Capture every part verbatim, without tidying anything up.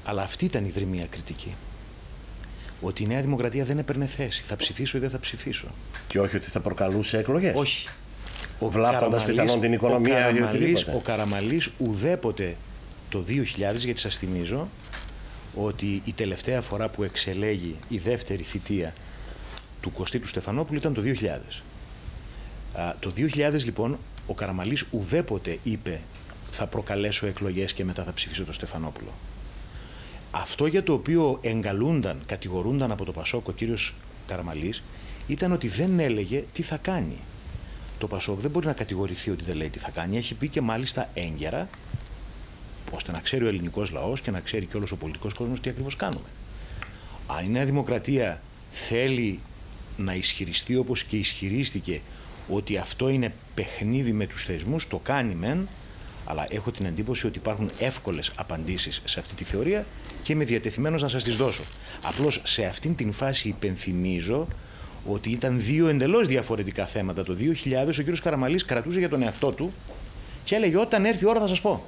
Αλλά αυτή ήταν η δρυμία κριτική. Ότι η Νέα Δημοκρατία δεν έπαιρνε θέση. Θα ψηφίσω ή δεν θα ψηφίσω. Και όχι ότι θα προκαλούσε εκλογές. Όχι. Βλάπτοντας πιθανόν την οικονομία ή οτιδήποτε. Ο Καραμανλής ουδέποτε το δύο χιλιάδες, γιατί σας θυμίζω ότι η τελευταία φορά που εξελέγει η δεύτερη θητεία του Κωστή του Στεφανόπουλου ήταν το δύο χιλιάδες. Α, το δύο χιλιάδες λοιπόν ο Καραμανλής ουδέποτε είπε θα προκαλέσω εκλογές και μετά θα ψηφίσω τον Στεφανόπουλο. Αυτό για το οποίο εγκαλούνταν, κατηγορούνταν από το Πασόκ ο κύριος Καραμανλής ήταν ότι δεν έλεγε τι θα κάνει. Το Πασόκ δεν μπορεί να κατηγορηθεί ότι δεν λέει τι θα κάνει. Έχει πει και μάλιστα έγκαιρα, ώστε να ξέρει ο ελληνικός λαός και να ξέρει και όλος ο πολιτικός κόσμος τι ακριβώς κάνουμε. Αν η Νέα Δημοκρατία θέλει να ισχυριστεί όπως και ισχυρίστηκε ότι αυτό είναι παιχνίδι με τους θεσμούς, το κάνει μεν, αλλά έχω την εντύπωση ότι υπάρχουν εύκολες απαντήσεις σε αυτή τη θεωρία και είμαι διατεθειμένος να σας τις δώσω. Απλώς σε αυτήν την φάση υπενθυμίζω ότι ήταν δύο εντελώς διαφορετικά θέματα. Το δύο χιλιάδες ο κύριος Καραμανλής κρατούσε για τον εαυτό του και έλεγε όταν έρθει η ώρα θα σας πω.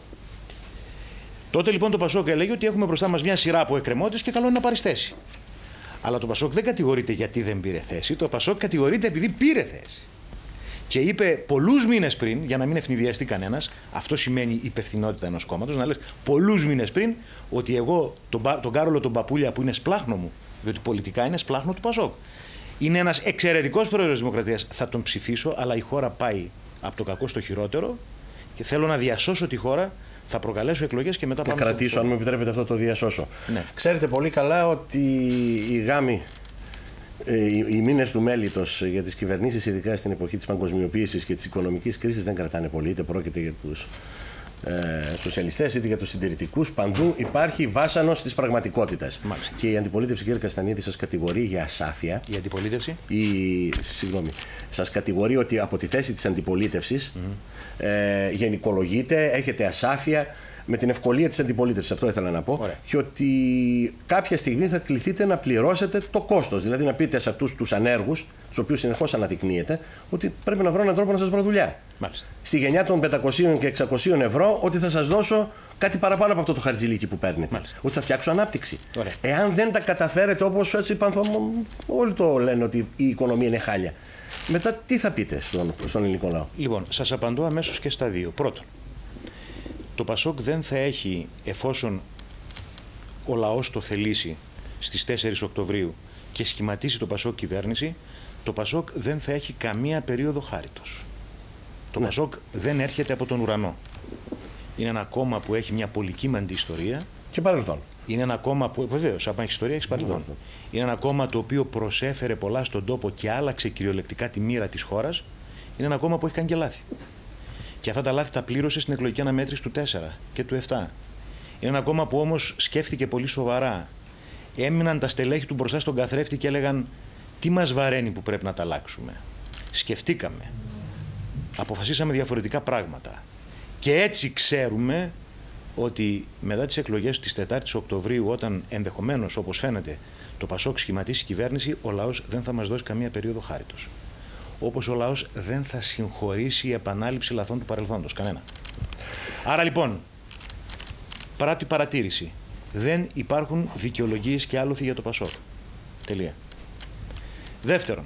Τότε λοιπόν το Πασόκ έλεγε ότι έχουμε μπροστά μας μια σειρά από εκκρεμότητες και καλό είναι να πάρεις θέση. Αλλά το Πασόκ δεν κατηγορείται γιατί δεν πήρε θέση, το Πασόκ κατηγορείται επειδή πήρε θέση. Και είπε πολλούς μήνες πριν, για να μην ευνηδιαστεί κανένας, αυτό σημαίνει υπευθυνότητα ενός κόμματος, να λες πολλούς μήνες πριν ότι εγώ τον, τον Κάρολο τον Παπούλια που είναι σπλάχνο μου, διότι πολιτικά είναι σπλάχνο του Πασόκ. Είναι ένας εξαιρετικός πρόεδρος της Δημοκρατίας, θα τον ψηφίσω, αλλά η χώρα πάει από το κακό στο χειρότερο και θέλω να διασώσω τη χώρα, θα προκαλέσω εκλογές και μετά θα πάμε... Θα κρατήσω, στο... αν μου επιτρέπετε αυτό το διασώσω. Ναι. Ξέρετε πολύ καλά ότι οι γάμοι, οι, οι μήνες του μέλιτος για τις κυβερνήσεις, ειδικά στην εποχή της παγκοσμιοποίησης και της οικονομικής κρίσης, δεν κρατάνε πολύ, είτε πρόκειται για τους ε, σοσιαλιστές είτε για τους συντηρητικούς. Παντού υπάρχει βάσανος της πραγματικότητας. Μάλιστα. Και η αντιπολίτευση, κύριε Καστανίδη, σας κατηγορεί για ασάφεια. Η αντιπολίτευση. Η, συγγνώμη. Σας κατηγορεί ότι από τη θέση της αντιπολίτευσης mm-hmm. ε, γενικολογείτε, έχετε ασάφεια με την ευκολία της αντιπολίτευσης. Αυτό ήθελα να πω. Ωραία. Και ότι κάποια στιγμή θα κληθείτε να πληρώσετε το κόστος. Δηλαδή να πείτε σε αυτούς τους ανέργους, τους οποίους συνεχώς αναδεικνύετε, ότι πρέπει να βρω έναν τρόπο να σας βρω δουλειά. Μάλιστα. Στη γενιά των πεντακοσίων και εξακοσίων ευρώ, ότι θα σας δώσω κάτι παραπάνω από αυτό το χαρτζηλίκι που παίρνετε. Μάλιστα. Ότι θα φτιάξω ανάπτυξη. Ωραία. Εάν δεν τα καταφέρετε, όπως έτσι είπαν, όλοι το λένε ότι η οικονομία είναι χάλια. Μετά τι θα πείτε στον, στον ελληνικό λαό? Λοιπόν, σας απαντώ αμέσως και στα δύο. Πρώτον, το Πασόκ δεν θα έχει, εφόσον ο λαός το θελήσει στις τέσσερις Οκτωβρίου και σχηματίσει το Πασόκ κυβέρνηση, το Πασόκ δεν θα έχει καμία περίοδο χάριτος. Το ναι. Πασόκ δεν έρχεται από τον ουρανό. Είναι ένα κόμμα που έχει μια πολυκύμαντη ιστορία. Και παρελθόν. Είναι ένα κόμμα που, βεβαίως, άμα έχει ιστορία, έχει παρελθόν. Ναι. Είναι ένα κόμμα το οποίο προσέφερε πολλά στον τόπο και άλλαξε κυριολεκτικά τη μοίρα της χώρας. Είναι ένα κόμμα που έχει κάνει και λάθη. Και αυτά τα λάθη τα πλήρωσε στην εκλογική αναμέτρηση του τέσσερα και του επτά. Είναι ένα κόμμα που όμως σκέφτηκε πολύ σοβαρά. Έμειναν τα στελέχη του μπροστά στον καθρέφτη και έλεγαν τι μας βαραίνει που πρέπει να τα αλλάξουμε. Σκεφτήκαμε. Αποφασίσαμε διαφορετικά πράγματα. Και έτσι ξέρουμε ότι μετά τις εκλογές της τετάρτης Οκτωβρίου, όταν ενδεχομένως, όπως φαίνεται, το Πασόκ σχηματίσει κυβέρνηση, ο λαός δεν θα μας δώσει καμία περίοδο χάριτος. Όπως ο λαός δεν θα συγχωρήσει η επανάληψη λαθών του παρελθόντος. Κανένα. Άρα λοιπόν, παρά την παρατήρηση, δεν υπάρχουν δικαιολογίες και άλοθη για το Πασόκ. Τελεία. Δεύτερον,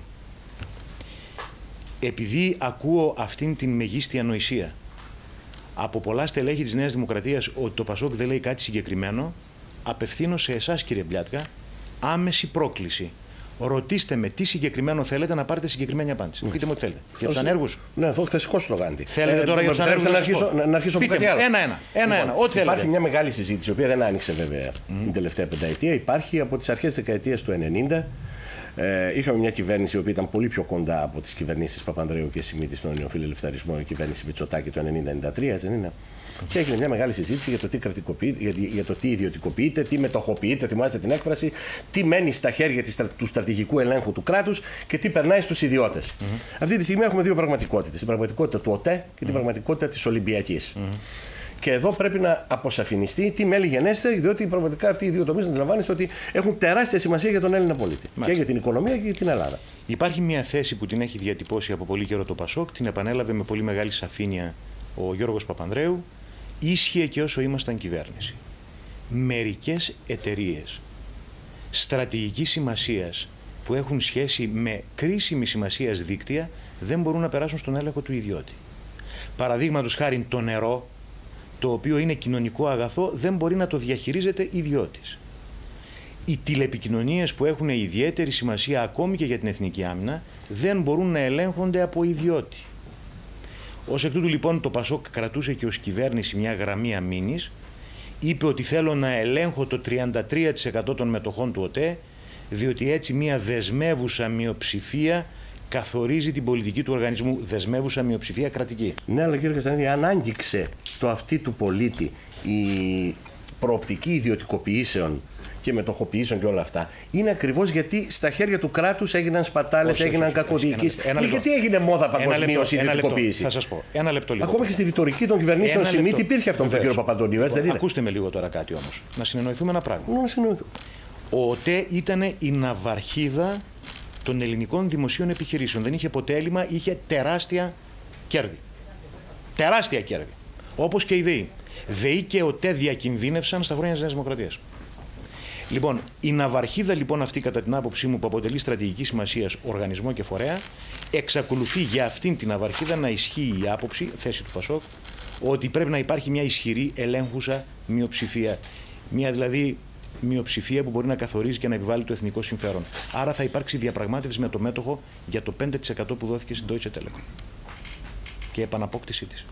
επειδή ακούω αυτήν την μεγίστη ανοησία από πολλά στελέχη της Νέας Δημοκρατίας ότι το Πασόκ δεν λέει κάτι συγκεκριμένο, απευθύνω σε εσάς, κύριε Μπλιάτκα, άμεση πρόκληση. Ρωτήστε με τι συγκεκριμένο θέλετε να πάρετε συγκεκριμένη απάντηση. Πείτε μου τι θέλετε. Για τους ανέργους. Ναι, αυτό χθεσικό σλογάντι. Θέλετε τώρα ε, για τους ανέργους. Να αρχίσω, να, να αρχίσω από κάτι άλλο. Ένα-ένα. Ένα, λοιπόν, ό,τι θέλετε. Υπάρχει μια μεγάλη συζήτηση, η οποία δεν άνοιξε βέβαια mm. την τελευταία πενταετία. Υπάρχει από τις αρχές της δεκαετίας του ενενήντα. Ε, είχαμε μια κυβέρνηση η οποία ήταν πολύ πιο κοντά από τις κυβερνήσεις Παπανδρέου και Σιμίτη στον νεοφιλελευθερισμό, η κυβέρνηση Μητσοτάκη του ενενήντα ενενήντα τρία, δεν είναι? Και έγινε μια μεγάλη συζήτηση για το τι κρατικοποιείται, για, για το τι ιδιωτικοποιείται, τι μετοχοποιείται, θυμάστε την έκφραση, τι μένει στα χέρια της, του στρατηγικού ελέγχου του κράτους και τι περνάει στους ιδιώτες. Mm-hmm. Αυτή τη στιγμή έχουμε δύο πραγματικότητες. Την πραγματικότητα του ΟΤΕ και την mm-hmm. πραγματικότητα της Ολυμπιακής. Mm-hmm. Και εδώ πρέπει να αποσαφινιστεί τι μέλη γενέστε, διότι πραγματικά αυτοί οι δύο τομείς, να αντιλαμβάνεστε ότι έχουν τεράστια σημασία για τον Έλληνα πολίτη. Μάλιστα. Και για την οικονομία και για την Ελλάδα. Υπάρχει μια θέση που την έχει διατυπώσει από πολύ καιρό το Πασόκ, την επανέλαβε με πολύ μεγάλη σαφήνεια ο Γιώργος Παπανδρέου. Ίσχυε και όσο ήμασταν κυβέρνηση. μερικές εταιρείες στρατηγικής σημασίας που έχουν σχέση με κρίσιμη σημασίας δίκτυα δεν μπορούν να περάσουν στον έλεγχο του ιδιώτη. Παραδείγματος χάριν το νερό, το οποίο είναι κοινωνικό αγαθό, δεν μπορεί να το διαχειρίζεται ιδιώτης. Οι τηλεπικοινωνίες που έχουν ιδιαίτερη σημασία ακόμη και για την εθνική άμυνα δεν μπορούν να ελέγχονται από ιδιώτη. Ως εκ τούτου λοιπόν το Πασόκ κρατούσε και ως κυβέρνηση μια γραμμή αμήνης, είπε ότι θέλω να ελέγχω το τριάντα τρία τοις εκατό των μετοχών του ΟΤΕ, διότι έτσι μια δεσμεύουσα μειοψηφία καθορίζει την πολιτική του οργανισμού, δεσμεύουσα μειοψηφία κρατική. Ναι, αλλά κύριε Καστανίδη, αν άγγιξε το αυτί του πολίτη η προοπτική ιδιωτικοποιήσεων και μετοχοποιήσεων και όλα αυτά, είναι ακριβώς γιατί στα χέρια του κράτους έγιναν σπατάλες, έγιναν κακοδιοικήσεις. Γιατί έγινε μόδα παγκοσμίως η ιδιωτικοποίηση. Θα σας πω. Ένα λεπτό λίγο. Ακόμα και στη ρητορική των κυβερνήσεων Σιμίτη υπήρχε αυτό με τον κύριο Παπαντονίου, έτσι δεν είναι? Ακούστε με λίγο τώρα κάτι όμως. Να συνεννοηθούμε ένα πράγμα. Να συνεννοηθούμε. Ο ΟΤΕ ήταν η ναυαρχίδα των ελληνικών δημοσίων επιχειρήσεων. Δεν είχε ποτέ έλλειμμα, είχε τεράστια κέρδη. Τεράστια κέρδη. Όπως και η ΔΕΗ. ΔΕΗ και ΟΤΕ διακινδύνευσαν στα χρόνια της Νέας Δημοκρατίας. Λοιπόν, η ναυαρχίδα λοιπόν αυτή, κατά την άποψή μου, που αποτελεί στρατηγική σημασία οργανισμό και φορέα, εξακολουθεί για αυτήν την ναυαρχίδα να ισχύει η άποψη, θέση του Πασόκ, ότι πρέπει να υπάρχει μια ισχυρή ελέγχουσα μειοψηφία. Μια δηλαδή μειοψηφία που μπορεί να καθορίζει και να επιβάλλει το εθνικό συμφέρον. Άρα θα υπάρξει διαπραγμάτευση με το μέτοχο για το πέντε τοις εκατό που δόθηκε στην Deutsche Telekom και επαναπόκτησή της.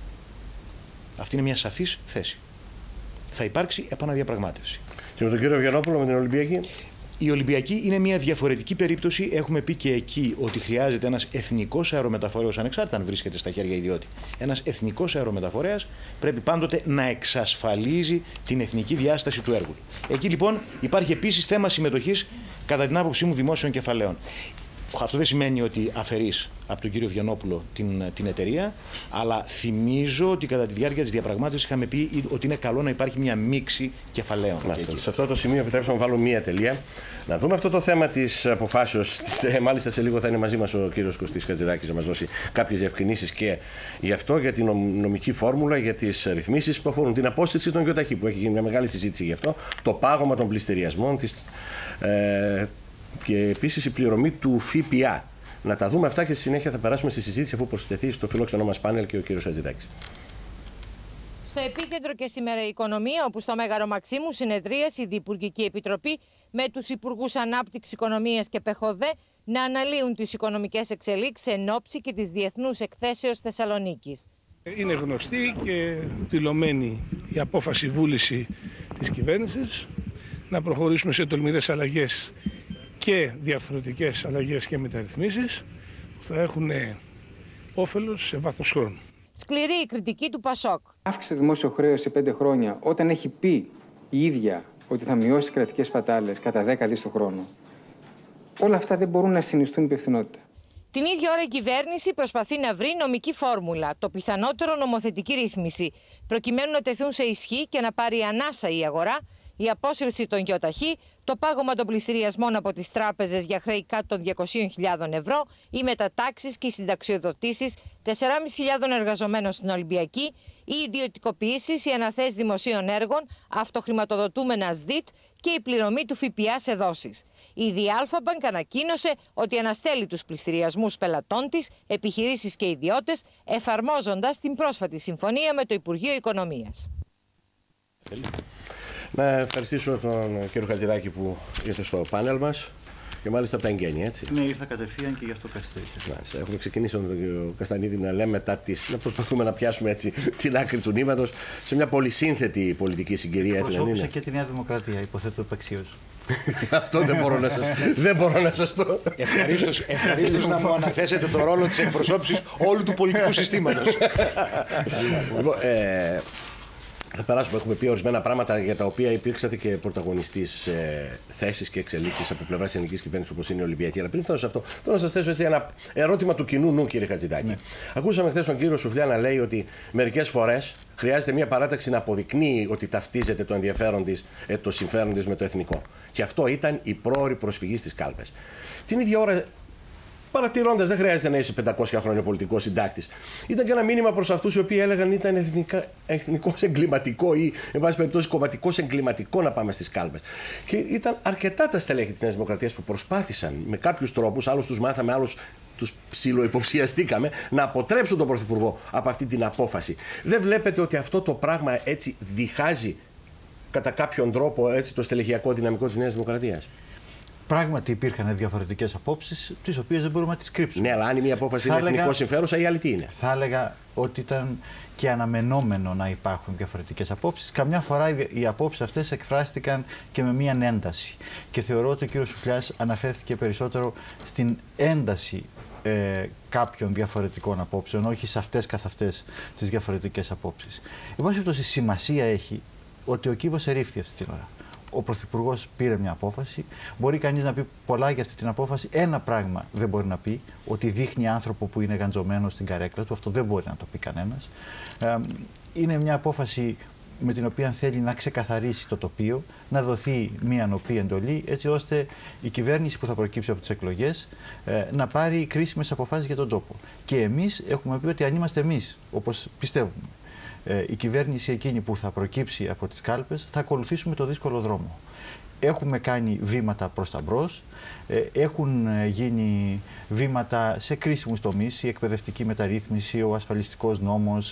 Αυτή είναι μια σαφής θέση. Θα υπάρξει επαναδιαπραγμάτευση. Και με τον κύριο Βιαννόπουλο, με την Ολυμπιακή. Η Ολυμπιακή είναι μια διαφορετική περίπτωση. Έχουμε πει και εκεί ότι χρειάζεται ένας εθνικός αερομεταφορέας, ανεξάρτητα αν βρίσκεται στα χέρια ιδιώτη. Ένας εθνικός αερομεταφορέας πρέπει πάντοτε να εξασφαλίζει την εθνική διάσταση του έργου. Εκεί λοιπόν υπάρχει επίσης θέμα συμμετοχής, κατά την άποψή μου, δημόσιων κεφαλαίων. Αυτό δεν σημαίνει ότι αφαιρείς από τον κύριο Βιαννόπουλο την, την εταιρεία, αλλά θυμίζω ότι κατά τη διάρκεια της διαπραγμάτευσης είχαμε πει ότι είναι καλό να υπάρχει μια μίξη κεφαλαίων. Μάλιστα. Σε αυτό το σημείο επιτρέψτε να βάλω μία τελεία. Να δούμε αυτό το θέμα της αποφάσεως. Μάλιστα σε λίγο θα είναι μαζί μας ο κύριος Κωστής Χατζηδάκης να μας δώσει κάποιες διευκρινήσεις και γι' αυτό, για την νομική φόρμουλα, για τις ρυθμίσεις που αφορούν την απόσταση των ΙΟΤΑΧΗ, που έχει γίνει μια μεγάλη συζήτηση γι' αυτό, το πάγωμα των πληστηριασμών, της, ε, και επίσης η πληρωμή του ΦΠΑ. Να τα δούμε αυτά και στη συνέχεια θα περάσουμε στη συζήτηση, αφού προσθεθεί στο φιλόξενό μας πάνελ και ο κύριος Χατζηδάκης. Στο επίκεντρο και σήμερα η οικονομία, όπου στο Μέγαρο Μαξίμου συνεδρίασε η Διυπουργική Επιτροπή με τους Υπουργούς Ανάπτυξης, Οικονομίας και ΠΕΧΟΔΕ να αναλύουν τις οικονομικές εξελίξεις εν ώψη και της Διεθνούς Εκθέσεως Θεσσαλονίκης. Είναι γνωστή και δηλωμένη η απόφαση βούληση της κυβέρνησης να προχωρήσουμε σε τολμηρές αλλαγές και διαφορετικές αλλαγές και μεταρρυθμίσεις που θα έχουν όφελος σε βάθος χρόνου. Σκληρή η κριτική του Πασόκ. Αύξησε το δημόσιο χρέος σε πέντε χρόνια όταν έχει πει η ίδια ότι θα μειώσει τις κρατικές σπατάλες κατά δέκα δις το χρόνο. Όλα αυτά δεν μπορούν να συνιστούν υπευθυνότητα. Την ίδια ώρα η κυβέρνηση προσπαθεί να βρει νομική φόρμουλα, το πιθανότερο νομοθετική ρύθμιση, προκειμένου να τεθούν σε ισχύ και να πάρει ανάσα η αγορά, η απόσυρση των ΙΟΤΑΧΗ, το πάγωμα των πληστηριασμών από τις τράπεζες για χρέη κάτω των διακοσίων χιλιάδων ευρώ, οι μετατάξεις και οι συνταξιοδοτήσεις τεσσεράμισι χιλιάδων εργαζομένων στην Ολυμπιακή, οι ιδιωτικοποιήσεις, οι αναθέσεις δημοσίων έργων, αυτοχρηματοδοτούμενα ΣΔΙΤ και η πληρωμή του ΦΠΑ σε δόσεις. Η Διάλφαμπανκ ανακοίνωσε ότι αναστέλει τους πληστηριασμούς πελατών της, επιχειρήσεις και ιδιώτες, εφαρμόζοντας την πρόσφατη συμφωνία με το Υπουργείο Οικονομίας. Να ευχαριστήσω τον κύριο Χατζηδάκη που ήρθε στο πάνελ μας και μάλιστα από τα εγγένεια, έτσι. Ναι, ήρθα κατευθείαν και γι' αυτό καθυστέρησα. Έχουμε ξεκινήσει με τον κύριο Καστανίδη να λέμε μετά τις, να προσπαθούμε να πιάσουμε έτσι την άκρη του νήματος σε μια πολυσύνθετη πολιτική συγκυρία, έτσι δεν είναι? Και τη Νέα Δημοκρατία, υποθέτω επαξίως. Αυτό δεν μπορώ να σας, δεν μπορώ να σας το... Ευχαρίστως, ευχαρίστως να μου αναθέσετε το ρόλο της εκπροσώπησης όλου του πολιτικού συστήματος. Λοιπόν, ε, θα περάσουμε, έχουμε πει ορισμένα πράγματα για τα οποία υπήρξατε και πρωταγωνιστής ε, θέσεις και εξελίξεις από πλευράς της ελληνικής κυβέρνησης, όπως είναι η Ολυμπιακή. Αλλά πριν φτάσω σε αυτό, θέλω να σας θέσω έτσι ένα ερώτημα του κοινού νου, κύριε Χατζηδάκη. Ναι. Ακούσαμε χθες τον κύριο Σουφλιά να λέει ότι μερικές φορές χρειάζεται μια παράταξη να αποδεικνύει ότι ταυτίζεται το ενδιαφέρον της, ε, το συμφέρον της με το εθνικό. Και αυτό ήταν η πρόωρη προσφυγή στις κάλπες. Την ίδια ώρα παρατηρώντας, δεν χρειάζεται να είσαι πεντακόσια χρόνια πολιτικός συντάκτης. Ήταν και ένα μήνυμα προς αυτούς οι οποίοι έλεγαν ήταν εθνικός εγκληματικό ή, εν πάση περιπτώσει, κομματικός εγκληματικό να πάμε στις κάλπες. Και ήταν αρκετά τα στελέχη της Νέας Δημοκρατίας που προσπάθησαν με κάποιους τρόπους, άλλους τους μάθαμε, άλλους τους ψιλοϊποψιαστήκαμε, να αποτρέψουν τον Πρωθυπουργό από αυτή την απόφαση. Δεν βλέπετε ότι αυτό το πράγμα έτσι διχάζει κατά κάποιον τρόπο έτσι, το στελεχειακό δυναμικό της Νέας Δημοκρατίας? Πράγματι υπήρχαν διαφορετικές απόψεις, τις οποίες δεν μπορούμε να τις κρύψουμε. Ναι, αλλά αν η μία απόφαση είναι εθνικό συμφέρουσα, η άλλη τι είναι? Θα έλεγα ότι ήταν και αναμενόμενο να υπάρχουν διαφορετικές απόψεις. Καμιά φορά οι απόψεις αυτές εκφράστηκαν και με μία ένταση. Και θεωρώ ότι ο κ. Σουφλιάς αναφέρθηκε περισσότερο στην ένταση ε, κάποιων διαφορετικών απόψεων, όχι σε αυτές καθ' αυτές τις διαφορετικές απόψεις. Εν πάση περιπτώσει, σημασία έχει ότι ο κύβος ερήφθη αυτή την ώρα. Ο Πρωθυπουργός πήρε μια απόφαση. Μπορεί κανείς να πει πολλά για αυτή την απόφαση. Ένα πράγμα δεν μπορεί να πει, ότι δείχνει άνθρωπο που είναι γαντζωμένο στην καρέκλα του. Αυτό δεν μπορεί να το πει κανένας. Ε, είναι μια απόφαση με την οποία θέλει να ξεκαθαρίσει το τοπίο, να δοθεί μια νοπή εντολή, έτσι ώστε η κυβέρνηση που θα προκύψει από τις εκλογές ε, να πάρει κρίσιμες αποφάσεις για τον τόπο. Και εμείς έχουμε πει ότι αν είμαστε εμείς, όπως πιστεύουμε, η κυβέρνηση εκείνη που θα προκύψει από τις κάλπες, θα ακολουθήσουμε το δύσκολο δρόμο. Έχουμε κάνει βήματα προς τα μπρος, έχουν γίνει βήματα σε κρίσιμους τομείς, η εκπαιδευτική μεταρρύθμιση, ο ασφαλιστικός νόμος,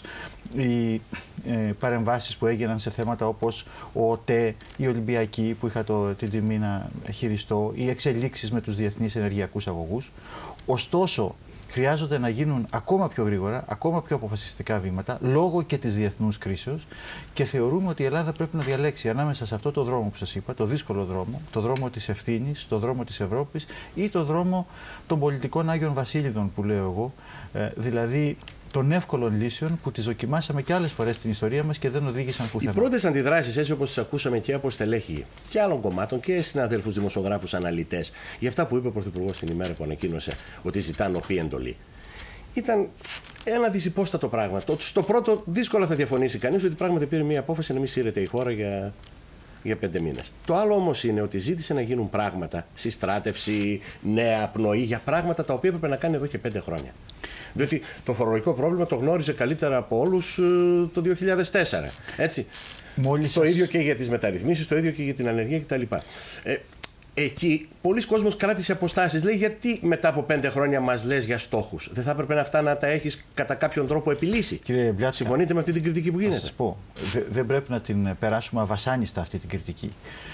οι παρεμβάσεις που έγιναν σε θέματα όπως ο ΟΤΕ, η Ολυμπιακή που είχα το, την τιμή να χειριστώ, οι εξελίξεις με τους διεθνείς ενεργειακούς αγωγούς. Ωστόσο, χρειάζονται να γίνουν ακόμα πιο γρήγορα, ακόμα πιο αποφασιστικά βήματα, λόγω και της διεθνούς κρίσεως, και θεωρούμε ότι η Ελλάδα πρέπει να διαλέξει ανάμεσα σε αυτό το δρόμο που σας είπα, το δύσκολο δρόμο, το δρόμο της ευθύνης, το δρόμο της Ευρώπης ή το δρόμο των πολιτικών Άγιων Βασίλειδων που λέω εγώ, ε, δηλαδή των εύκολων λύσεων που τις δοκιμάσαμε και άλλες φορές στην ιστορία μας και δεν οδήγησαν πουθενά. Οι πρώτες αντιδράσεις, έτσι όπως τις ακούσαμε και από στελέχη και άλλων κομμάτων και συναδέλφους δημοσιογράφους, αναλυτές, για αυτά που είπε ο Πρωθυπουργός την ημέρα που ανακοίνωσε ότι ζητά νοπή εντολή, ήταν ένα δυσυπόστατο πράγμα. Στο πρώτο, δύσκολα θα διαφωνήσει κανείς ότι πράγματι πήρε μια απόφαση να μην σύρεται η χώρα για, για πέντε μήνες. Το άλλο όμως είναι ότι ζήτησε να γίνουν πράγματα, συστράτευση, νέα πνοή, για πράγματα τα οποία έπρεπε να κάνει εδώ και πέντε χρόνια. Διότι το φορολογικό πρόβλημα το γνώριζε καλύτερα από όλους το δύο χιλιάδες τέσσερα. Έτσι. Μόλις το σας... ίδιο και για τις μεταρρυθμίσεις, το ίδιο και για την ανεργία κτλ. Ε, εκεί πολλοί κόσμος κράτησε αποστάσεις. Λέει, γιατί μετά από πέντε χρόνια μας λες για στόχους? Δεν θα έπρεπε να αυτά να τα έχεις κατά κάποιον τρόπο επιλύσει? Κύριε Μπλιάτσκα, συμφωνείτε με αυτή την κριτική που γίνεται? Θα σας πω, δε, δεν πρέπει να την περάσουμε αβασάνιστα αυτή την κριτική.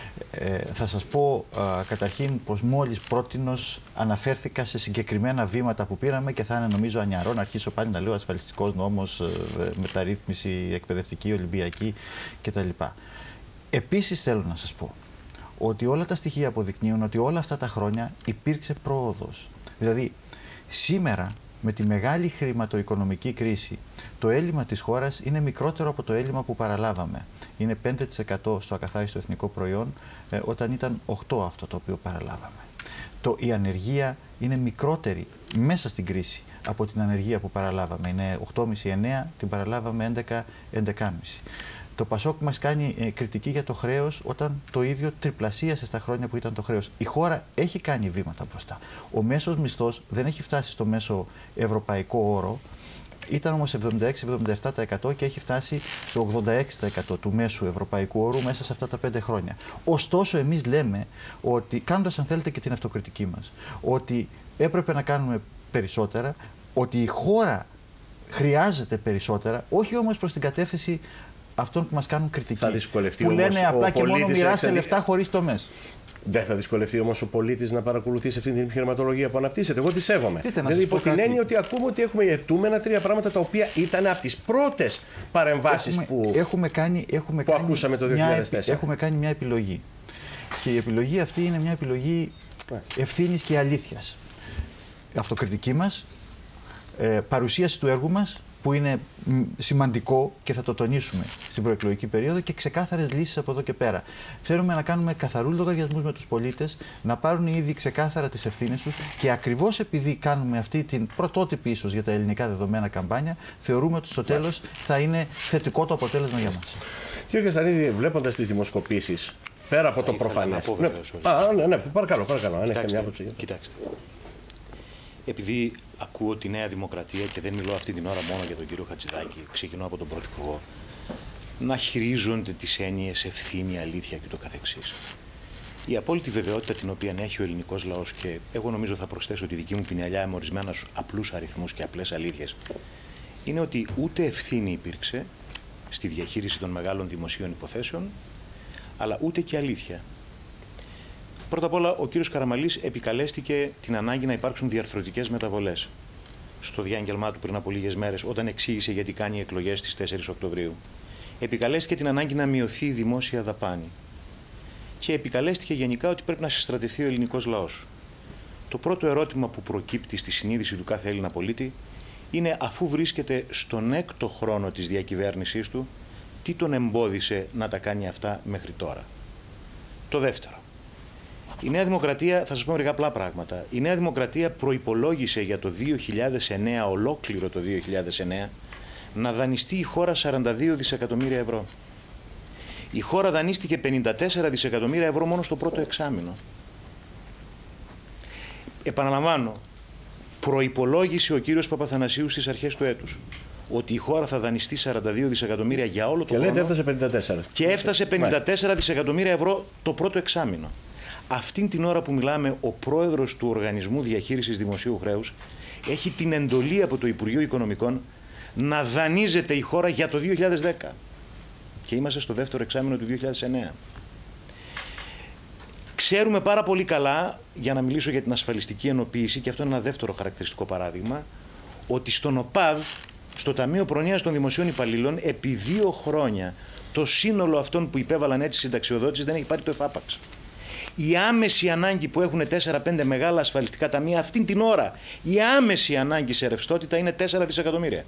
Ε, θα σας πω α, καταρχήν πως μόλις πρότινος αναφέρθηκα σε συγκεκριμένα βήματα που πήραμε και θα είναι νομίζω ανιαρό να αρχίσω πάλι να λέω ασφαλιστικός νόμος, ε, μεταρρύθμιση εκπαιδευτική, ολυμπιακή κτλ. Επίσης θέλω να σας πω ότι όλα τα στοιχεία αποδεικνύουν ότι όλα αυτά τα χρόνια υπήρξε πρόοδος. Δηλαδή, σήμερα με τη μεγάλη χρηματοοικονομική κρίση, το έλλειμμα της χώρας είναι μικρότερο από το έλλειμμα που παραλάβαμε. Είναι πέντε τοις εκατό στο ακαθάριστο εθνικό προϊόν, ε, όταν ήταν οκτώ τοις εκατό αυτό το οποίο παραλάβαμε. Το, η ανεργία είναι μικρότερη μέσα στην κρίση από την ανεργία που παραλάβαμε. Είναι οκτώ κόμμα πέντε εννέα, την παραλάβαμε έντεκα έντεκα κόμμα πέντε. Το Πασόκ μας κάνει ε, κριτική για το χρέος όταν το ίδιο τριπλασίασε στα χρόνια που ήταν το χρέος. Η χώρα έχει κάνει βήματα μπροστά. Ο μέσος μισθός δεν έχει φτάσει στο μέσο ευρωπαϊκό όρο. Ήταν όμως εβδομήντα έξι με εβδομήντα επτά τοις εκατό και έχει φτάσει στο ογδόντα έξι τοις εκατό του μέσου ευρωπαϊκού όρου μέσα σε αυτά τα πέντε χρόνια. Ωστόσο, εμείς λέμε ότι, κάνοντας αν θέλετε και την αυτοκριτική μας, ότι έπρεπε να κάνουμε περισσότερα, ότι η χώρα χρειάζεται περισσότερα, όχι όμως προς την κατεύθυνση αυτών που μας κάνουν κριτική. Θα δυσκολευτεί που όμως λένε απλά ο και μόνο μοιράστε εξαντι... λεφτά χωρίς τομές. Δεν θα δυσκολευτεί όμως ο πολίτης να παρακολουθήσει αυτή την επιχειρηματολογία που αναπτύσσεται? Εγώ τη σέβομαι. Δηλαδή, υπό την έννοια ότι ακούμε ότι έχουμε αιτούμενα τρία πράγματα τα οποία ήταν από τις πρώτες παρεμβάσεις έχουμε, που, έχουμε κάνει, έχουμε που κάνει ακούσαμε το δύο χιλιάδες τέσσερα. Μια, έχουμε κάνει μια επιλογή. Και η επιλογή αυτή είναι μια επιλογή ευθύνης και αλήθειας. Αυτοκριτική μας, ε, παρουσίαση του έργου μας, που είναι σημαντικό και θα το τονίσουμε στην προεκλογική περίοδο, και ξεκάθαρες λύσεις από εδώ και πέρα. Θέλουμε να κάνουμε καθαρούς λογαριασμούς με τους πολίτες, να πάρουν ήδη ξεκάθαρα τις ευθύνες τους, και ακριβώς επειδή κάνουμε αυτή την πρωτότυπη ίσως για τα ελληνικά δεδομένα καμπάνια, θεωρούμε ότι στο τέλος θα είναι θετικό το αποτέλεσμα για μας. Κύριε Καστανίδη, βλέποντας τις δημοσκοπήσεις, πέρα από το προφανές. Ναι, α, ναι, ναι, παρακαλώ, παρακαλώ. Αν έχετε μια άποψη. Κοιτάξτε. επειδή ακούω τη Νέα Δημοκρατία και δεν μιλώ αυτή την ώρα μόνο για τον κύριο Χατζηδάκη, ξεκινώ από τον Πρωθυπουργό, να χειρίζονται τις έννοιες ευθύνη, αλήθεια και το καθεξής. Η απόλυτη βεβαιότητα την οποία έχει ο ελληνικός λαός, και εγώ νομίζω θα προσθέσω τη δική μου πινελιά με ορισμένους απλούς αριθμούς και απλές αλήθειες, είναι ότι ούτε ευθύνη υπήρξε στη διαχείριση των μεγάλων δημοσίων υποθέσεων, αλλά ούτε και αλήθεια. Πρώτα απ' όλα, ο κύριος Καραμανλής επικαλέστηκε την ανάγκη να υπάρξουν διαρθρωτικές μεταβολές στο διάγγελμά του πριν από λίγες μέρες, όταν εξήγησε γιατί κάνει εκλογές στις τέσσερις Οκτωβρίου. Επικαλέστηκε την ανάγκη να μειωθεί η δημόσια δαπάνη. Και επικαλέστηκε γενικά ότι πρέπει να συστρατευτεί ο ελληνικός λαός. Το πρώτο ερώτημα που προκύπτει στη συνείδηση του κάθε Έλληνα πολίτη είναι, αφού βρίσκεται στον έκτο χρόνο της διακυβέρνησής του, τι τον εμπόδισε να τα κάνει αυτά μέχρι τώρα. Το δεύτερο. Η Νέα Δημοκρατία, θα σας πω μερικά απλά πράγματα. Η Νέα Δημοκρατία προϋπολόγισε για το δύο χιλιάδες εννέα, ολόκληρο το δύο χιλιάδες εννέα, να δανειστεί η χώρα σαράντα δύο δισεκατομμύρια ευρώ. Η χώρα δανείστηκε πενήντα τέσσερα δισεκατομμύρια ευρώ μόνο στο πρώτο εξάμηνο. Επαναλαμβάνω, προϋπολόγισε ο κύριος Παπαθανασίου στις αρχές του έτους ότι η χώρα θα δανειστεί σαράντα δύο δισεκατομμύρια για όλο το και χρόνο. λέτε έφτασε πενήντα τέσσερα. Και έφτασε πενήντα τέσσερα δισεκατομμύρια ευρώ το πρώτο εξάμηνο. Αυτήν την ώρα που μιλάμε, ο πρόεδρος του Οργανισμού Διαχείρισης Δημοσίου Χρέους έχει την εντολή από το Υπουργείο Οικονομικών να δανείζεται η χώρα για το δύο χιλιάδες δέκα. Και είμαστε στο δεύτερο εξάμηνο του δύο χιλιάδες εννέα. Ξέρουμε πάρα πολύ καλά, για να μιλήσω για την ασφαλιστική ενοποίηση, και αυτό είναι ένα δεύτερο χαρακτηριστικό παράδειγμα, ότι στον ΟΠΑΔ, στο Ταμείο Προνοίας των Δημοσίων Υπαλλήλων, επί δύο χρόνια το σύνολο αυτών που υπέβαλαν έτσι συνταξιοδότηση δεν έχει πάρει το εφάπαξ. Η άμεση ανάγκη που έχουν τέσσερα πέντε μεγάλα ασφαλιστικά ταμεία αυτήν την ώρα, η άμεση ανάγκη σε ρευστότητα είναι τέσσερα δισεκατομμύρια.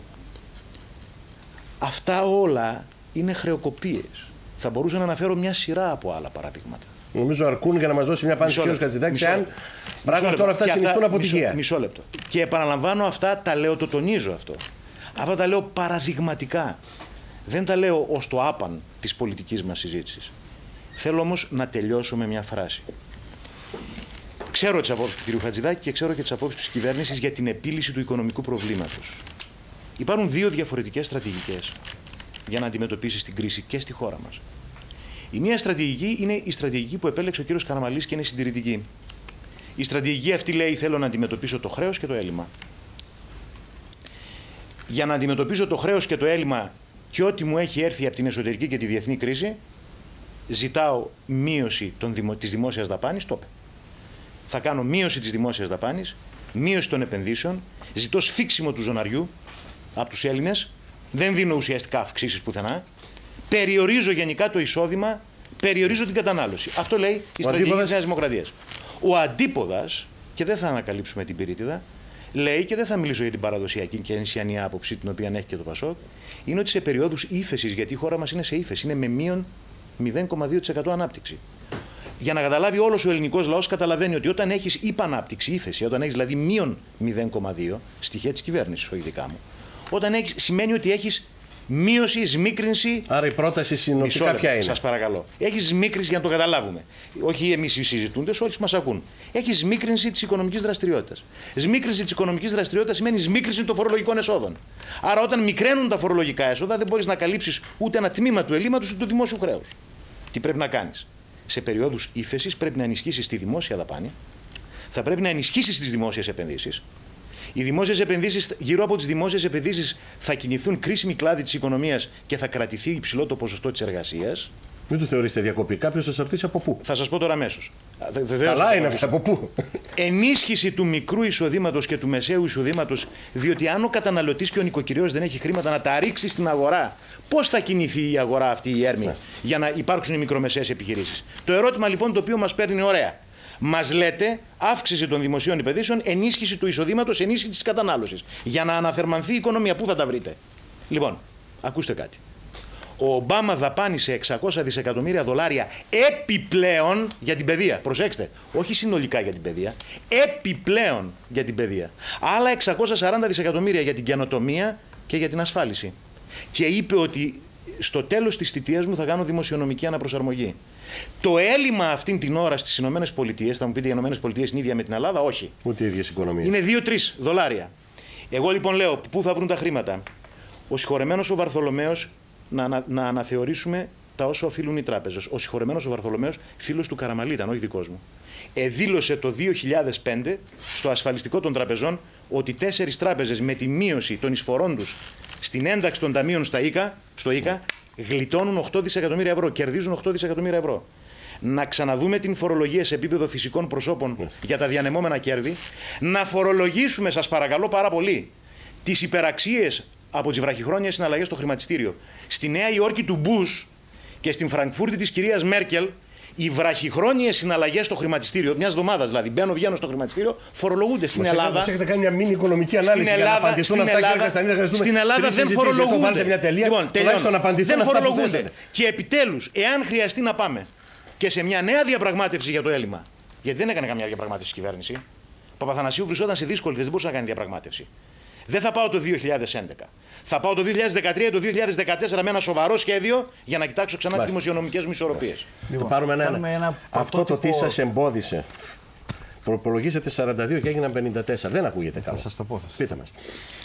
Αυτά όλα είναι χρεοκοπίες. Θα μπορούσα να αναφέρω μια σειρά από άλλα παραδείγματα. Νομίζω αρκούν για να μας δώσει μια απάντηση ο κ. Χατζηδάκης, αν πράγματι όλα αυτά συνιστούν αποτυχία. Μισό, μισό λεπτό. Και επαναλαμβάνω, αυτά τα λέω, το τονίζω αυτό. Αυτά τα λέω παραδειγματικά. Δεν τα λέω ως το άπαν της πολιτικής μας συζήτησης. Θέλω όμως να τελειώσω με μια φράση. Ξέρω τις απόψεις του κ. Χατζηδάκη και ξέρω και τις απόψεις της κυβέρνησης για την επίλυση του οικονομικού προβλήματος. Υπάρχουν δύο διαφορετικές στρατηγικές για να αντιμετωπίσεις την κρίση και στη χώρα μας. Η μία στρατηγική είναι η στρατηγική που επέλεξε ο κ. Καραμανλής και είναι συντηρητική. Η στρατηγική αυτή λέει: θέλω να αντιμετωπίσω το χρέος και το έλλειμμα. Για να αντιμετωπίσω το χρέος και το έλλειμμα και ό,τι μου έχει έρθει από την εσωτερική και τη διεθνή κρίση, ζητάω μείωση των δημο... της δημόσιας δαπάνης. Το είπε. Θα κάνω μείωση της δημόσιας δαπάνης, μείωση των επενδύσεων, ζητώ σφίξιμο του ζωναριού από τους Έλληνες, δεν δίνω ουσιαστικά αυξήσεις πουθενά, περιορίζω γενικά το εισόδημα, περιορίζω την κατανάλωση. Αυτό λέει η στρατηγική της Νέας Δημοκρατίας. Ο αντίποδας, και δεν θα ανακαλύψουμε την πυρίτιδα, λέει, και δεν θα μιλήσω για την παραδοσιακή και ενσιανή άποψη την οποία έχει και το Πασόκ, είναι ότι σε περιόδους ύφεσης, γιατί η χώρα μας είναι σε ύφεση, είναι με μείον μηδέν κόμμα δύο τοις εκατό ανάπτυξη. Για να καταλάβει όλος ο ελληνικός λαός, καταλαβαίνει ότι όταν έχεις υπανάπτυξη, ύφεση, όταν έχεις δηλαδή μείον μηδέν κόμμα δύο, στοιχεία της κυβέρνησης, όχι δικά μου, όταν έχεις, σημαίνει ότι έχεις μείωση, σμίκρινση. Άρα η πρόταση συνολικά ποια είναι? Σας παρακαλώ. Έχεις σμίκρινση για να το καταλάβουμε. Όχι εμείς οι συζητούντες, όλοι μας ακούν. Έχεις σμίκρινση της οικονομικής δραστηριότητας. Σμίκρινση της οικονομικής δραστηριότητας σημαίνει σμίκρινση των φορολογικών εσόδων. Άρα, όταν μικραίνουν τα φορολογικά έσοδα, δεν μπορείς να καλύψεις ούτε ένα τμήμα του ελλείμματος ούτε του δημόσιου χρέους. Τι πρέπει να κάνεις? Σε περιόδους ύφεσης πρέπει να ενισχύσεις τη δημόσια δαπάνη, θα πρέπει να ενισχύσεις τις δημόσιες επενδύσεις. Οι δημόσιες επενδύσεις, γύρω από τις δημόσιες επενδύσεις θα κινηθούν κρίσιμοι κλάδοι της οικονομίας και θα κρατηθεί υψηλό το ποσοστό της εργασίας. Μην το θεωρήσετε διακοπή. Κάποιος θα σας ρωτήσει από πού. Θα σας πω τώρα αμέσως. Καλά είναι αυτά, από πού. Ενίσχυση του μικρού εισοδήματος και του μεσαίου εισοδήματος, διότι αν ο καταναλωτής και ο νοικοκυριός δεν έχει χρήματα να τα ρίξει στην αγορά, πώς θα κινηθεί η αγορά αυτή η έρμη ναι. για να υπάρξουν οι μικρομεσαίες επιχειρήσεις? Το ερώτημα λοιπόν το οποίο μας παίρνει ωραία. Μας λέτε αύξηση των δημοσίων επενδύσεων, ενίσχυση του εισοδήματος, ενίσχυση της κατανάλωσης. Για να αναθερμανθεί η οικονομία, πού θα τα βρείτε? Λοιπόν, ακούστε κάτι. Ο Ομπάμα δαπάνησε εξακόσια δισεκατομμύρια δολάρια επιπλέον για την παιδεία. Προσέξτε, όχι συνολικά για την παιδεία, επιπλέον για την παιδεία. Άλλα εξακόσια σαράντα δισεκατομμύρια για την καινοτομία και για την ασφάλιση. Και είπε ότι στο τέλος της θητείας μου θα κάνω δημοσιονομική αναπροσαρμογή. Το έλλειμμα αυτήν την ώρα στις Ηνωμένες Πολιτείες, θα μου πείτε οι Ηνωμένες Πολιτείες είναι ίδια με την Ελλάδα, όχι. Ούτε ίδιες οικονομίες. Είναι δύο τρεις δολάρια. Εγώ λοιπόν λέω, πού θα βρουν τα χρήματα. Ο συγχωρεμένος ο Βαρθολομαίος, να, να, να αναθεωρήσουμε τα όσα οφείλουν οι τράπεζες. Ο συγχωρεμένος ο Βαρθολομαίος, φίλος του Καραμαλή ήταν, όχι δικός μου. Εδήλωσε το δύο χιλιάδες πέντε στο ασφαλιστικό των τραπεζών ότι τέσσερις τράπεζες με τη μείωση των εισφορών τους στην ένταξη των ταμείων στα ΙΚΑ, στο ΙΚΑ γλιτώνουν οκτώ δισεκατομμύρια ευρώ, κερδίζουν οκτώ δισεκατομμύρια ευρώ. Να ξαναδούμε την φορολογία σε επίπεδο φυσικών προσώπων yeah. για τα διανεμόμενα κέρδη. Να φορολογήσουμε, σας παρακαλώ πάρα πολύ, τις υπεραξίες από τις βραχυχρόνιες συναλλαγές στο χρηματιστήριο. Στη Νέα Υόρκη του Μπούς και στην Φραγκφούρτη της κυρίας Μέρκελ, οι βραχυχρόνιες συναλλαγές στο χρηματιστήριο, μια εβδομάδα δηλαδή, μπαίνω, βγαίνω στο χρηματιστήριο, φορολογούνται. Στην Ελλάδα. Μας έχετε κάνει μια μήνυ οικονομική ανάλυση στην για Ελλάδα, να απαντηθούν αυτά, κύριε Καστανίδη. Στην Ελλάδα δεν φορολογούνται. Βάλτε μια τελεία, λοιπόν, τουλάχιστον να απαντηθούν δεν αυτά που θέσατε. Και επιτέλους, εάν χρειαστεί να πάμε και σε μια νέα διαπραγμάτευση για το έλλειμμα, γιατί δεν έκανε καμιά διαπραγμάτευση η κυβέρνηση. Ο Παπαθανασίου βρισκόταν σε δύσκολη θέση, δεν μπορούσε να κάνει διαπραγμάτευση. Δεν θα πάω το δύο χιλιάδες έντεκα. Θα πάω το δύο χιλιάδες δεκατρία ή το δύο χιλιάδες δεκατέσσερα με ένα σοβαρό σχέδιο για να κοιτάξω ξανά τις δημοσιονομικές μου ισορροπίες. Λοιπόν, θα πάρουμε ένα, ένα. ένα αυτό το τι σας εμπόδισε. Προπολογίσατε σαράντα δύο και έγιναν πενήντα τέσσερα. Δεν ακούγεται καλά. Θα σας το πω. Πείτε μας.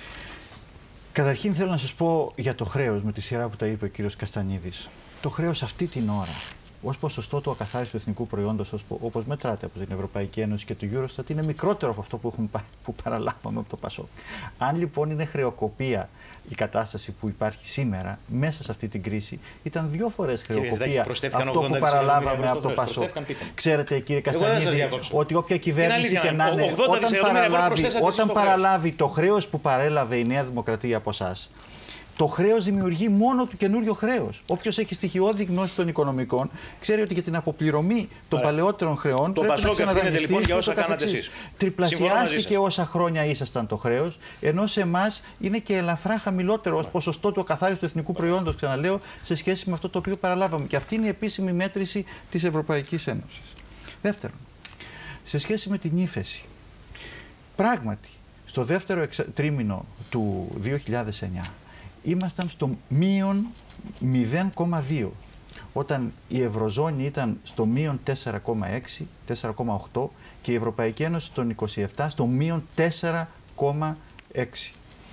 Καταρχήν θέλω να σας πω για το χρέος με τη σειρά που τα είπε ο κύριος Καστανίδης. Το χρέος αυτή την ώρα, ως ποσοστό του ακαθάριστου εθνικού προϊόντος, όπως μετράται από την Ευρωπαϊκή Ένωση και του Eurostat, είναι μικρότερο από αυτό που, έχουμε, που παραλάβαμε από το ΠΑΣΟΚ. Αν λοιπόν είναι χρεοκοπία η κατάσταση που υπάρχει σήμερα, μέσα σε αυτή την κρίση, ήταν δύο φορές χρεοκοπία αυτό που παραλάβαμε από το ΠΑΣΟΚ. Ξέρετε, κύριε Καστανίδη, ότι όποια κυβέρνηση και να είναι, όταν παραλάβει, όταν παραλάβει το χρέος που παρέλαβε η Νέα Δημοκρατία από εσάς, το χρέος δημιουργεί μόνο του καινούριο χρέος. Όποιος έχει στοιχειώδη γνώση των οικονομικών, ξέρει ότι για την αποπληρωμή των Άρα. παλαιότερων χρεών το πρέπει να ξαναδανειστεί λοιπόν για όσα κάνατε εσείς. Τριπλασιάστηκε όσα χρόνια ήσασταν το χρέος, ενώ σε εμάς είναι και ελαφρά χαμηλότερο ως ποσοστό του ακαθάριστου εθνικού προϊόντος, ξαναλέω, σε σχέση με αυτό το οποίο παραλάβαμε. Και αυτή είναι η επίσημη μέτρηση της Ευρωπαϊκής Ένωσης. Δεύτερον, σε σχέση με την ύφεση. Πράγματι, στο δεύτερο εξα... τρίμηνο του δύο χιλιάδες εννιά, ήμασταν στο μείον μηδέν κόμμα δύο, όταν η Ευρωζώνη ήταν στο μείον τέσσερα κόμμα έξι, τέσσερα κόμμα οκτώ και η Ευρωπαϊκή Ένωση στον είκοσι επτά στο μείον τέσσερα κόμμα έξι.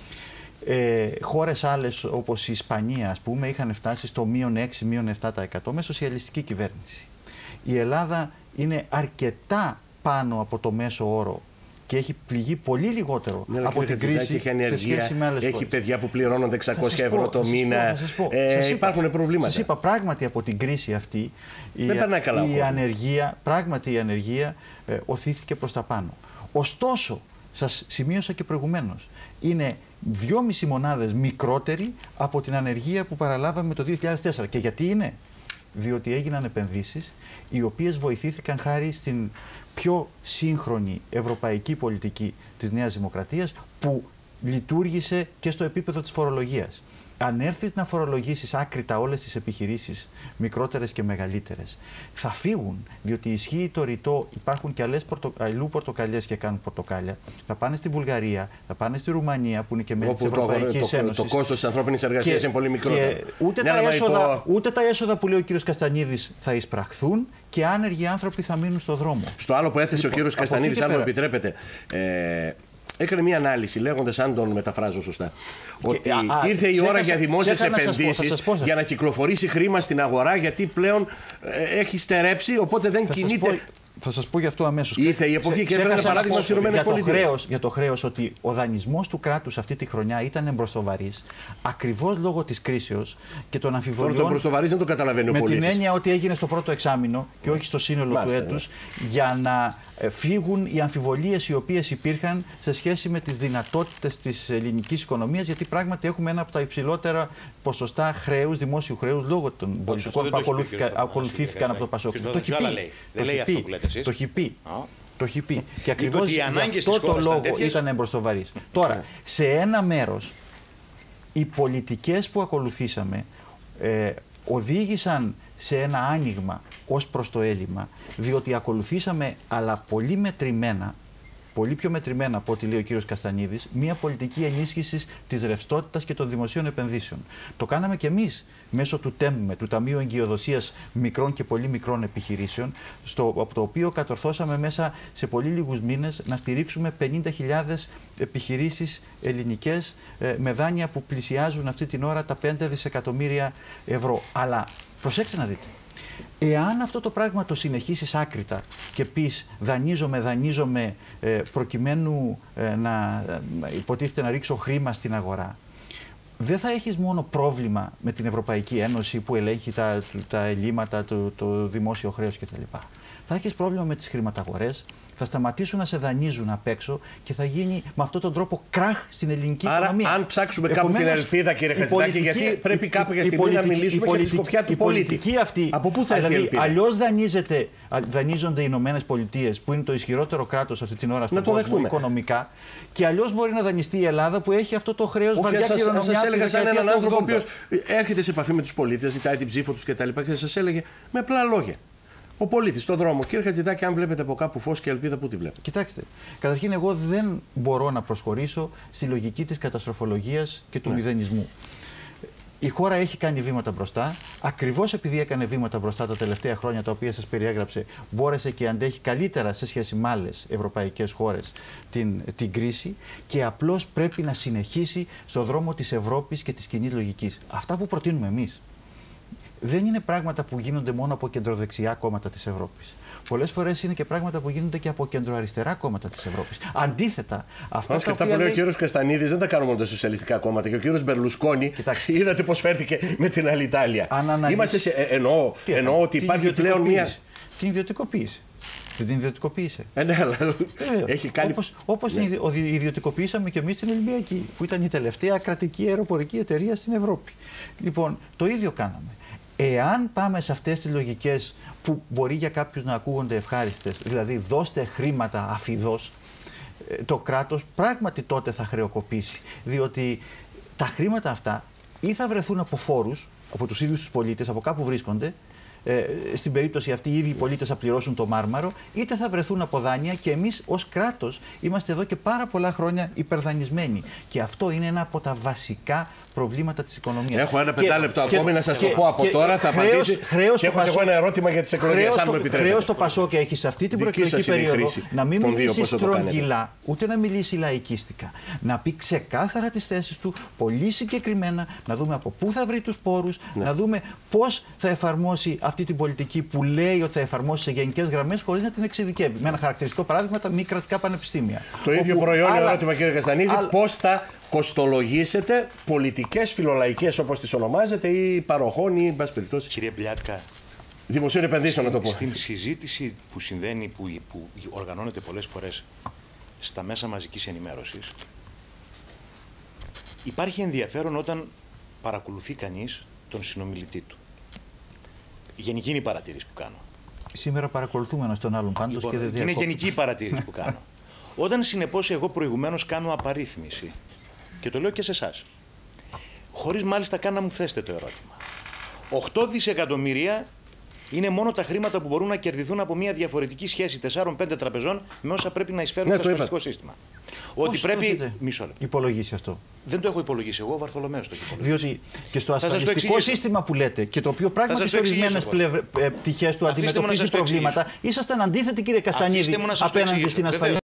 Ε, χώρες άλλες όπως η Ισπανία, ας πούμε, είχαν φτάσει στο μείον έξι, μείον επτά τοις εκατό με σοσιαλιστική κυβέρνηση. Η Ελλάδα είναι αρκετά πάνω από το μέσο όρο και έχει πληγεί πολύ λιγότερο ναι, από την κρίση έχει ανεργία, σε σχέση με άλλες έχει χώρες. παιδιά που πληρώνονται εξακόσια ευρώ το μήνα. Ε, υπάρχουν προβλήματα. Σας είπα, πράγματι από την κρίση αυτή η, καλά η ανεργία, πράγματι η ανεργία ε, οθήθηκε προς τα πάνω. Ωστόσο, σας σημείωσα και προηγουμένως, είναι δυόμιση μονάδες μικρότερη από την ανεργία που παραλάβαμε το δύο χιλιάδες τέσσερα. Και γιατί είναι? Διότι έγιναν επενδύσεις οι οποίες βοηθήθηκαν χάρη στην πιο σύγχρονη ευρωπαϊκή πολιτική της Νέας Δημοκρατίας που λειτουργήσε και στο επίπεδο της φορολογίας. Αν έρθεις να φορολογήσεις άκρητα όλες τις επιχειρήσεις, μικρότερες και μεγαλύτερες, θα φύγουν, διότι ισχύει το ρητό, υπάρχουν και άλλες πορτο, αλλού πορτοκαλιές και κάνουν πορτοκάλια. Θα πάνε στη Βουλγαρία, θα πάνε στη Ρουμανία που είναι και μέλη της Ευρωπαϊκής το, Ένωσης. Το, το κόστος της ανθρώπινης εργασίας είναι πολύ μικρότερο. Ούτε, ναι, τα έσοδα, υπό... ούτε τα έσοδα που λέει ο κύριος Καστανίδης θα εισπραχθούν και άνεργοι άνθρωποι θα μείνουν στο δρόμο. Στο άλλο που έθεσε λοιπόν, ο κύριος Καστανίδης, αν μου επιτρέπετε. Ε, Έκανε μια ανάλυση λέγοντας, αν τον μεταφράζω σωστά, ότι α, α, ήρθε η ώρα για δημόσιες επενδύσεις για να κυκλοφορήσει χρήμα στην αγορά, γιατί πλέον ε, έχει στερέψει, οπότε δεν θα κινείται. Σας πω, θα σας πω γι' αυτό αμέσως. Ήρθε η εποχή και έφερε ένα παράδειγμα στις ΗΠΑ. Για το χρέος, ότι ο δανεισμός του κράτους αυτή τη χρονιά ήταν εμπροστοβαρής, ακριβώς λόγω της κρίσεως και των αμφιβολιών. Τώρα το εμπροστοβαρής δεν το καταλαβαίνει ο πολίτης. Με την έννοια ότι έγινε στο πρώτο εξάμηνο και όχι στο σύνολο Μάλιστα, του έτους, ναι. για να φύγουν οι αμφιβολίες οι οποίες υπήρχαν σε σχέση με τις δυνατότητες της ελληνικής οικονομίας, γιατί πράγματι έχουμε ένα από τα υψηλότερα ποσοστά χρέους, δημόσιου χρέους, λόγω των πολιτικών που ακολουθήθηκαν από το ΠΑΣΟΚ. Το έχει πει. Το έχει πει. Το έχει πει. Και ακριβώς γι' αυτό το λόγο ήταν εμπροστοβαρής. Τώρα, σε ένα μέρος, οι πολιτικές που ακολουθήσαμε ε, οδήγησαν σε ένα άνοιγμα ως προς το έλλειμμα, διότι ακολουθήσαμε, αλλά πολύ μετρημένα, πολύ πιο μετρημένα από ό,τι λέει ο κύριος Καστανίδης, μια πολιτική ενίσχυσης της ρευστότητας και των δημοσίων επενδύσεων. Το κάναμε και εμείς μέσω του ΤΕΜΜΕ, του Ταμείου Εγκυοδοσίας Μικρών και Πολύ Μικρών Επιχειρήσεων, στο, από το οποίο κατορθώσαμε μέσα σε πολύ λίγους μήνες να στηρίξουμε πενήντα χιλιάδες επιχειρήσεις ελληνικές ε, με δάνεια που πλησιάζουν αυτή την ώρα τα πέντε δισεκατομμύρια ευρώ. Αλλά προσέξτε να δείτε. Εάν αυτό το πράγμα το συνεχίσεις άκρητα και πεις δανείζομαι, δανείζομαι ε, προκειμένου ε, να ε, υποτίθεται να ρίξω χρήμα στην αγορά, δεν θα έχεις μόνο πρόβλημα με την Ευρωπαϊκή Ένωση που ελέγχει τα, τα ελλείμματα, το, το δημόσιο χρέος κτλ. Θα έχεις πρόβλημα με τις χρηματαγορές, θα σταματήσουν να σε δανείζουν απ' έξω και θα γίνει με αυτόν τον τρόπο κράχ στην ελληνική Άρα, οικονομία. Άρα, αν ψάξουμε Επομένως, κάπου την ελπίδα, κύριε Χατζηδάκη, γιατί πρέπει κάποια στιγμή να μιλήσουμε για τη σκοπιά του πολίτη. Αυτή, από πού θα έρθει η ελπίδα? Αλλιώς δανείζονται οι Ηνωμένες Πολιτείες, που είναι το ισχυρότερο κράτος αυτή την ώρα στον κόσμο οικονομικά, και αλλιώς μπορεί να δανειστεί η Ελλάδα, που έχει αυτό το χρέος βαριά κληρονομιά. Σας έλεγα σαν έναν άνθρωπο ο οποίος έρχεται σε επαφή με τους πολίτες, ζητάει την ψήφο τους κτλ. Και σας έλεγε με απλά λόγια. Ο πολίτης στον δρόμο. Κύριε Χατζηδάκη, αν βλέπετε από κάπου φως και ελπίδα, πού τη βλέπετε? Κοιτάξτε, καταρχήν εγώ δεν μπορώ να προσχωρήσω στη λογική της καταστροφολογίας και του ναι. μηδενισμού. Η χώρα έχει κάνει βήματα μπροστά. Ακριβώς επειδή έκανε βήματα μπροστά τα τελευταία χρόνια, τα οποία σας περιέγραψε, μπόρεσε και αντέχει καλύτερα σε σχέση με άλλες ευρωπαϊκές χώρες την, την κρίση, και απλώς πρέπει να συνεχίσει στον δρόμο της Ευρώπης και της κοινής λογικής. Αυτά που προτείνουμε εμείς δεν είναι πράγματα που γίνονται μόνο από κεντροδεξιά κόμματα της Ευρώπης. Πολλές φορές είναι και πράγματα που γίνονται και από κεντροαριστερά κόμματα της Ευρώπης. Αντίθετα, αυτά, και αυτά που λέει ο κύριος Καστανίδης δεν τα κάνουν μόνο τα σοσιαλιστικά κόμματα. Και ο κύριος Μπερλουσκόνη, είδατε πώς φέρθηκε με την Αλιτάλια. Αναλύσει... Είμαστε σε... ε, εννοώ, εννοώ ότι υπάρχει πλέον μια. Την ιδιωτικοποίηση. Δεν την ιδιωτικοποίησε. Ε, ναι, αλλά έχει κάνει. Όπως, όπως ναι. την ιδιωτικοποιήσαμε και εμείς την Ολυμπιακή, που ήταν η τελευταία κρατική αεροπορική εταιρεία στην Ευρώπη. Λοιπόν, το ίδιο κάναμε. Εάν πάμε σε αυτές τις λογικές που μπορεί για κάποιους να ακούγονται ευχάριστες, δηλαδή δώστε χρήματα αφιδώς, το κράτος πράγματι τότε θα χρεοκοπήσει. Διότι τα χρήματα αυτά ή θα βρεθούν από φόρους, από τους ίδιους τους πολίτες, από κάπου βρίσκονται, ε, στην περίπτωση αυτή οι ίδιοι πολίτες θα πληρώσουν το μάρμαρο, είτε θα βρεθούν από δάνεια, και εμείς ως κράτος είμαστε εδώ και πάρα πολλά χρόνια υπερδανεισμένοι. Και αυτό είναι ένα από τα βασικά προβλήματα της οικονομίας. Έχω ένα πεντάλεπτο ακόμη να σας το πω από και, τώρα. Θα χρέος, απαντήσει. Χρέος και έχω και εγώ ένα ερώτημα για τις εκλογές, αν μου επιτρέπετε. Χρέος το Πασόκ έχει σε αυτή την προεκλογική περίοδο να μην μιλήσει στρογγυλά, ούτε να μιλήσει λαϊκίστικα. Να πει ξεκάθαρα τις θέσεις του, πολύ συγκεκριμένα, να δούμε από πού θα βρει τους πόρους, ναι. να δούμε πώς θα εφαρμόσει αυτή την πολιτική που λέει ότι θα εφαρμόσει σε γενικές γραμμές, χωρίς να την εξειδικεύει. Με ένα χαρακτηριστικό παράδειγμα, τα μη κρατικά πανεπιστήμια. Το ίδιο προϊόν ερώτημα, κύριε Καστανίδη, πώς θα κοστολογήσετε πολιτικές φιλολαϊκές, όπως τις ονομάζετε, ή παροχών, ή εν πάση περιπτώσει. Κύριε Μπλιάτκα, δημοσίων επενδύσεων, να το πω. Στην συζήτηση που συμβαίνει, που, που οργανώνεται πολλές φορές στα μέσα μαζικής ενημέρωσης, υπάρχει ενδιαφέρον όταν παρακολουθεί κανείς τον συνομιλητή του. Γενική είναι η παρατήρηση που κάνω. Σήμερα παρακολουθούμε ένας τον άλλον πάντως, λοιπόν, και δεν διακόπτω. Είναι γενική η παρατήρηση που κάνω. Όταν συνεπώς εγώ προηγουμένως κάνω απαρίθμηση, και το λέω και σε εσάς, χωρίς μάλιστα καν να μου θέσετε το ερώτημα, οκτώ δισεκατομμύρια είναι μόνο τα χρήματα που μπορούν να κερδιθούν από μια διαφορετική σχέση τεσσάρων πέντε τραπεζών με όσα πρέπει να εισφέρουν ναι, το ασφαλιστικό σύστημα. Πώς ότι πρέπει. Μισό λεπτό. Υπολογίσει αυτό. Δεν το έχω υπολογίσει εγώ, ο Βαρθολομέος το έχει υπολογίσει. Διότι και στο ασφαλιστικό σύστημα που λέτε, και το οποίο πράγματι σε ορισμένες πτυχές του αντιμετωπίζει προβλήματα, ήσασταν αντίθετοι, κύριε Καστανίδη, απέναντι στην ασφαλιστική.